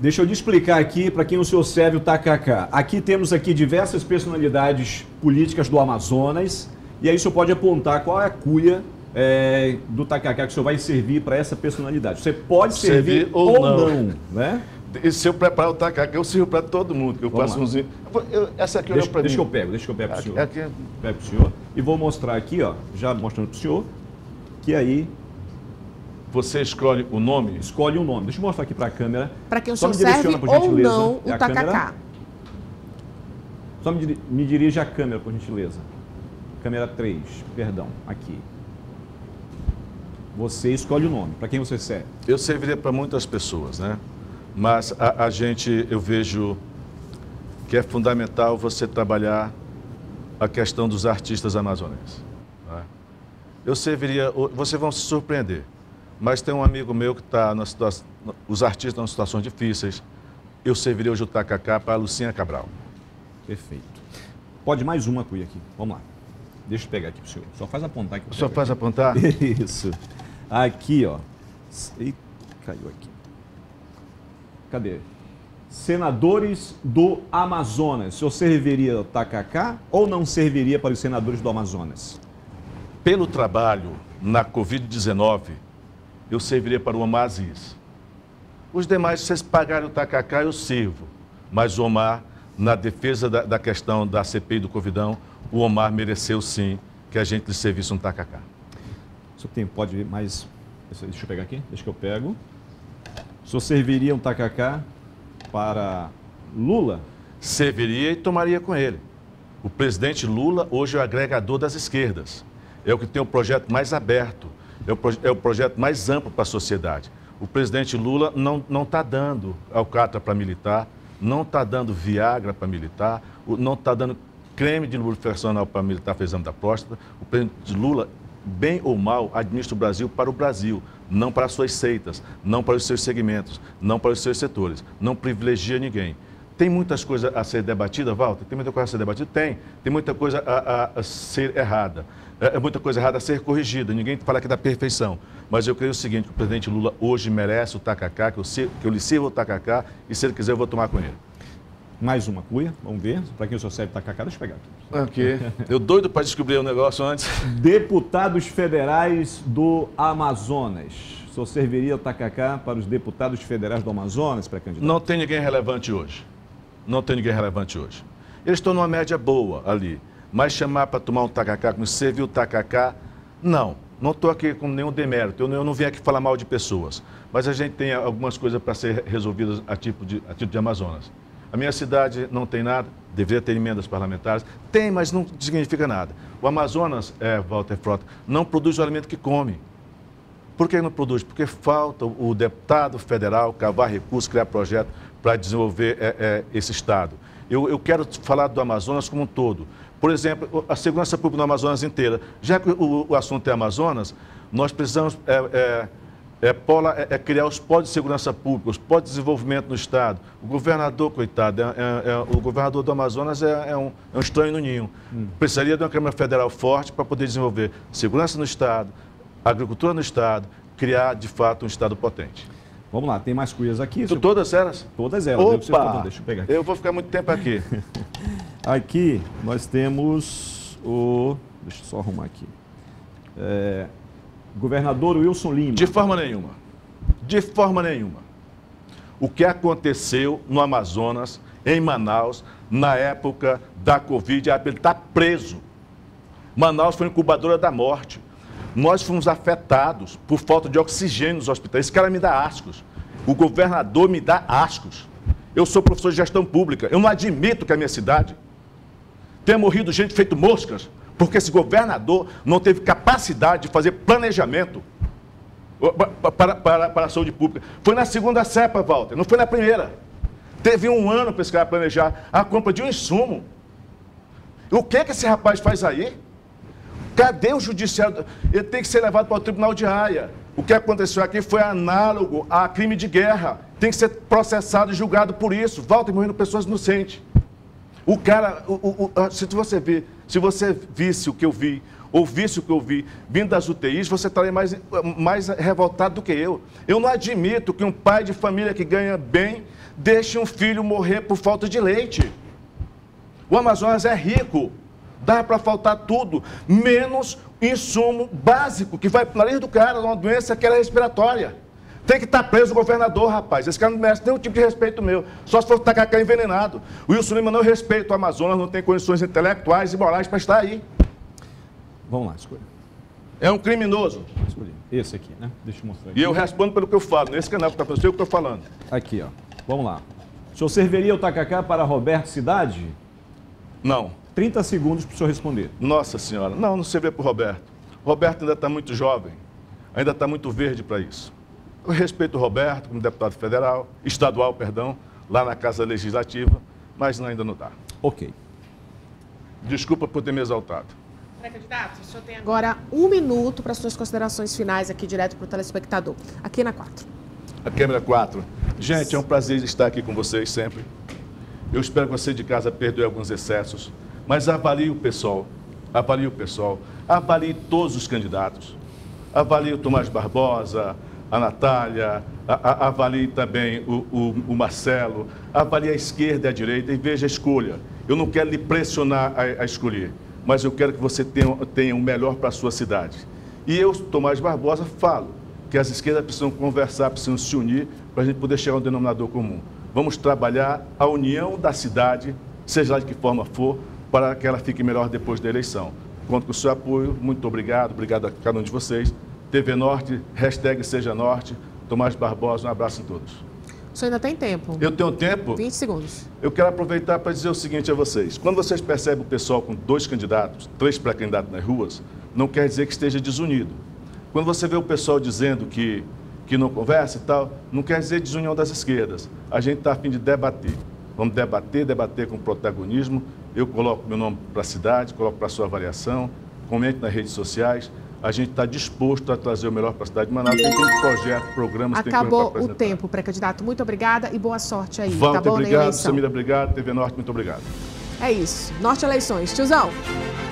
Deixa eu te explicar aqui para quem o senhor serve o tacacá. Aqui temos aqui diversas personalidades políticas do Amazonas. E aí o senhor pode apontar qual é a cuia do tacacá que o senhor vai servir para essa personalidade. Você pode servir ou não, né? E se eu preparar o tacacá, eu sirvo para todo mundo, que eu faço uns... Essa aqui deixa, para mim. Deixa que eu pego para o senhor. Aqui. Pego para o senhor. E vou mostrar aqui, ó, já mostrando para o senhor, que aí... Você escolhe o nome? Escolhe um nome. Deixa eu mostrar aqui para a câmera. Para quem o senhor serve ou não o tacacá. Só me dirige a câmera, por gentileza. Câmera 3, perdão, aqui. Você escolhe o nome. Para quem você serve? Eu serviria para muitas pessoas, né? Mas eu vejo que é fundamental você trabalhar a questão dos artistas amazonenses. Né? Eu serviria, vocês vão se surpreender, mas tem um amigo meu que está na situação, os artistas estão em situações difíceis, eu serviria hoje o tacacá para a Lucinha Cabral. Perfeito. Pode mais uma cuia aqui, vamos lá. Deixa eu pegar aqui para o senhor, só faz apontar aqui. Só faz apontar? Isso. Aqui, ó. Ih, caiu aqui. Cadê? Senadores do Amazonas. O senhor serviria o tacacá ou não serviria para os senadores do Amazonas? Pelo trabalho na Covid-19, eu serviria para o Omar Aziz. Os demais, se vocês pagarem o tacacá, eu sirvo. Mas o Omar, na defesa da questão da CPI do Covidão, o Omar mereceu sim que a gente lhe servisse um tacacá. O senhor tem, pode ir mais... Deixa eu pegar aqui, deixa que eu pego. O senhor serviria um tacacá para Lula? Serviria e tomaria com ele. O presidente Lula hoje é o agregador das esquerdas. É o que tem o projeto mais aberto, é o projeto mais amplo para a sociedade. O presidente Lula não está dando alcatra para militar, não está dando Viagra para militar, não está dando creme de lubrificação para militar, fez exame da próstata. O presidente Lula, bem ou mal, administra o Brasil para o Brasil, não para as suas seitas, não para os seus segmentos, não para os seus setores, não privilegia ninguém. Tem muitas coisas a ser debatida, Walter? Tem muita coisa a ser debatida? Tem. Tem muita coisa a ser errada. Muita coisa errada a ser corrigida. Ninguém fala aqui da perfeição. Mas eu creio o seguinte, que o presidente Lula hoje merece o tacacá, que eu lhe sirva o tacacá, e se ele quiser eu vou tomar com ele. Mais uma cuia, vamos ver. Para quem o senhor serve tacacá, deixa eu pegar aqui. Ok. Eu doido para descobrir o negócio antes. Deputados federais do Amazonas. O senhor serviria o tacacá para os deputados federais do Amazonas, pré-candidato? Não tem ninguém relevante hoje. Não tem ninguém relevante hoje. Eles estão numa média boa ali. Mas chamar para tomar um tacacá, como servir o tacacá, não. Não estou aqui com nenhum demérito. Eu não vim aqui falar mal de pessoas. Mas a gente tem algumas coisas para ser resolvidas a tipo de Amazonas. A minha cidade não tem nada, deveria ter emendas parlamentares. Tem, mas não significa nada. O Amazonas, Walter Frota, não produz o alimento que come. Por que não produz? Porque falta o deputado federal cavar recursos, criar projeto para desenvolver esse Estado. Eu quero falar do Amazonas como um todo. Por exemplo, a segurança pública no Amazonas inteira. Já que o assunto é Amazonas, nós precisamos criar os polos de segurança pública, os polos de desenvolvimento no Estado. O governador, coitado, o governador do Amazonas é um estranho no ninho. Precisaria de uma Câmara Federal forte para poder desenvolver segurança no Estado, agricultura no Estado, criar, de fato, um Estado potente. Vamos lá, tem mais cuias aqui. Todas elas? Todas elas. Opa! Deixa eu pegar aqui. Eu vou ficar muito tempo aqui. Aqui nós temos o... Deixa eu só arrumar aqui. Governador Wilson Lima. De forma nenhuma. De forma nenhuma. O que aconteceu no Amazonas, em Manaus, na época da Covid, ele está preso. Manaus foi incubadora da morte. Nós fomos afetados por falta de oxigênio nos hospitais. Esse cara me dá ascos. O governador me dá ascos. Eu sou professor de gestão pública. Eu não admito que a minha cidade tenha morrido gente feito moscas, porque esse governador não teve capacidade de fazer planejamento para a saúde pública. Foi na segunda cepa, Walter, não foi na primeira. Teve um ano para esse cara planejar a compra de um insumo. O que esse rapaz faz aí? Cadê o judiciário? Ele tem que ser levado para o Tribunal de Haia. O que aconteceu aqui foi análogo a crime de guerra. Tem que ser processado e julgado por isso. Walter, morrendo pessoas inocentes. O cara, se você visse o que eu vi, ouvisse o que eu vi, vindo das UTIs, você estaria mais revoltado do que eu. Eu não admito que um pai de família que ganha bem deixe um filho morrer por falta de leite. O Amazonas é rico, dá para faltar tudo, menos insumo básico, que vai para o nariz do cara, uma doença que era respiratória. Tem que estar preso o governador, rapaz. Esse cara não merece nenhum tipo de respeito meu. Só se for tacacá envenenado. O Wilson Lima não respeita o Amazonas, não tem condições intelectuais e morais para estar aí. Vamos lá, escolha. É um criminoso. Escolhi. Esse aqui, né? Deixa eu mostrar aqui. E eu respondo pelo que eu falo. Nesse canal que está falando, eu sei o que estou falando. Aqui, ó. Vamos lá. O senhor serviria o tacacá para Roberto Cidade? Não. 30 segundos para o senhor responder. Nossa senhora. Não, não serviria para o Roberto. O Roberto ainda está muito jovem. Ainda está muito verde para isso. Eu respeito o Roberto como deputado federal, estadual, perdão, lá na Casa Legislativa, mas ainda não dá. Ok. Desculpa por ter me exaltado. Pré-candidato, o senhor tem agora 1 minuto para suas considerações finais aqui direto para o telespectador. Aqui na 4. A câmera 4. Gente, é um prazer estar aqui com vocês sempre. Eu espero que você de casa perdoe alguns excessos, mas avalie o pessoal, avalie todos os candidatos. Avalie o Tomás Barbosa, a Natália, avalie também o Marcelo, avalie a esquerda e a direita e veja a escolha. Eu não quero lhe pressionar a escolher, mas eu quero que você tenha o melhor para a sua cidade. E eu, Tomás Barbosa, falo que as esquerdas precisam conversar, precisam se unir para a gente poder chegar a um denominador comum. Vamos trabalhar a união da cidade, seja lá de que forma for, para que ela fique melhor depois da eleição. Conto com o seu apoio, muito obrigado, obrigado a cada um de vocês. TV Norte, #Seja Norte, Tomás Barbosa, um abraço em todos. O senhor ainda tem tempo? Eu tenho tempo? 20 segundos. Eu quero aproveitar para dizer o seguinte a vocês. Quando vocês percebem o pessoal com 2 candidatos, 3 pré-candidatos nas ruas, não quer dizer que esteja desunido. Quando você vê o pessoal dizendo que não conversa e tal, não quer dizer desunião das esquerdas. A gente está a fim de debater. Vamos debater com protagonismo. Eu coloco meu nome para a cidade, coloco para a sua avaliação, comente nas redes sociais. A gente está disposto a trazer o melhor para a cidade de Manaus. Tem projeto, programas... Acabou o tempo, pré-candidato. Muito obrigada e boa sorte aí. Walter, tá bom, obrigado. Samira, obrigado. TV Norte, muito obrigado. É isso. Norte Eleições. Tiozão.